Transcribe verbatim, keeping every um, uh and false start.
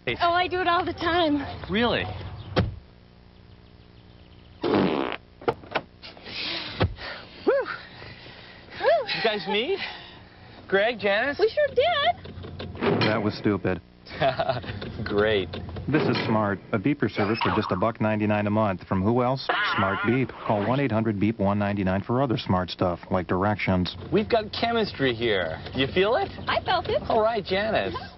Oh, I do it all the time. Really? Woo! You guys meet? Greg, Janice? We sure did. That was stupid. Great. This is Smart, a beeper service for just a buck ninety-nine a month. From who else? SmartBeep. Call one eight hundred beep one ninety-nine for other smart stuff, like directions. We've got chemistry here. You feel it? I felt it. All right, Janice.